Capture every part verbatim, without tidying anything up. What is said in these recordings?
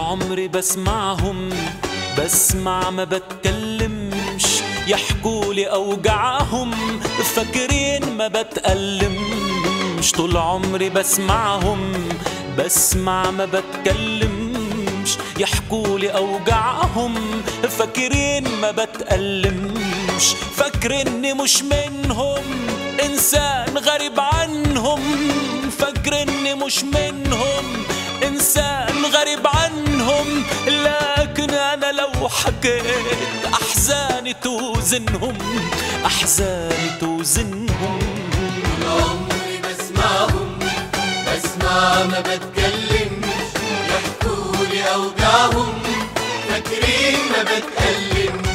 عمري بسمعهم، بسمع ما بتكلمش، يحكولي أوجعهم فاكرين ما بتألمش. طول عمري بسمعهم، بسمع ما بتكلمش، يحكولي أوجعهم فاكرين ما بتألمش. فاكرني مش منهم، إنسان غريب عنهم، فاكرني مش منهم، إنسان غريب عنهم. لكن أنا لو حكيت أحزاني توزنهم، أحزاني توزنهم. طول عمري بسمعهم، بسمع ما بتكلمش، يحكولي أوجاعهم فاكرين ما بتألمش.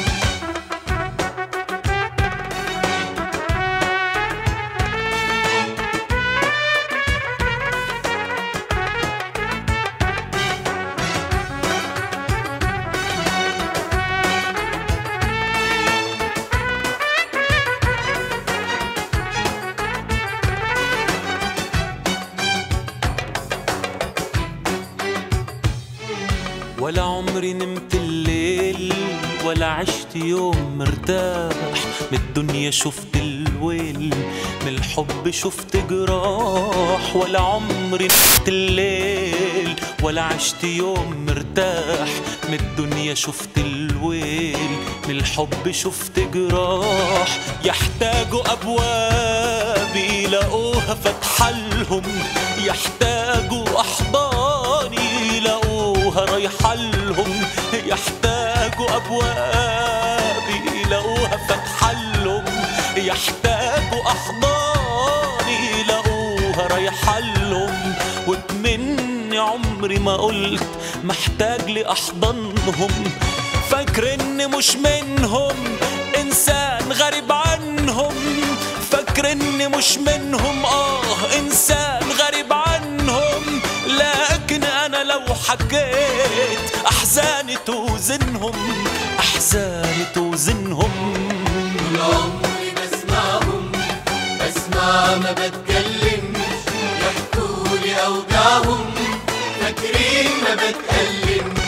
ولا عمري نمت الليل، ولا عشت يوم مرتاح، من الدنيا شفت الويل، من الحب شفت جراح. ولا عمري نمت الليل، ولا عشت يوم مرتاح، من الدنيا شفت الويل، من الحب شفت جراح. يحتاجوا أبوابي يلاقوها فاتحلهم، يحتاجوا أحضاني يلاقوها رايحلهم، يحتاجوا أبوابي يلاقوها فاتحلهم، يحتاجوا أحضاني يلاقوها رايحلهم. واتمني عمري ما قلت محتاج لأحضانهم، فاكرني مش منهم، إنسان غريب عنهم، فاكرني مش منهم، آه إنسان غريب عنهم. لكن أنا لو حكيت أحزاني توزنهم، أحزاني توزنهم. طول عمري بسمعهم، بسمع ما بتكلمش، يحكولي أوجاعهم فاكرين ما بتألمش.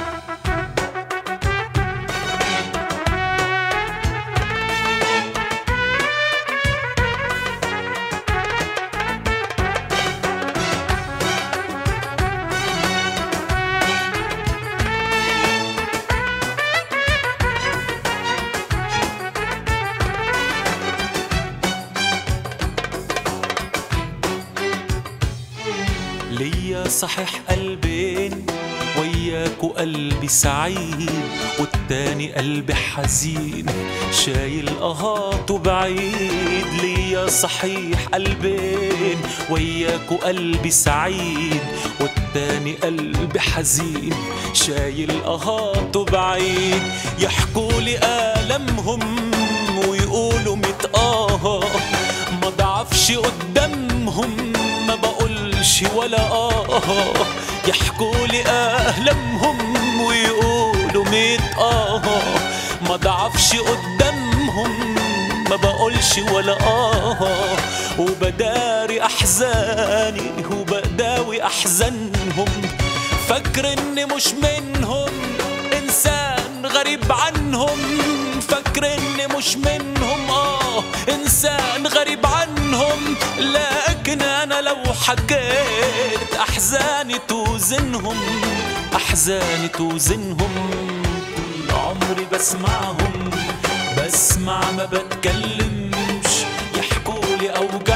ليا صحيح قلبين، وياكو قلبي سعيد، والتاني قلبي حزين شايل قهاته بعيد. ليا صحيح قلبين، وياكو قلبي سعيد، والتاني قلبي حزين شايل قهاته بعيد. يحكولي آلامهم ويقولوا متآه، ما ضعفش قدامهم، ما بقولش ولا آه. يحكولي أهلامهم ويقولوا ميت آه، ما ضعفش قدامهم، ما بقولش ولا آه. وبداري أحزاني وبداوي أحزانهم، فاكرني مش منهم، إنسان غريب عنهم، فاكرني مش منهم، آه إنسان غريب عنهم. لكن أنا لو حكيت أحزاني توزنهم، أحزاني توزنهم. طول عمري بسمعهم، بسمع ما بتكلمش، يحكولي أوجاعهم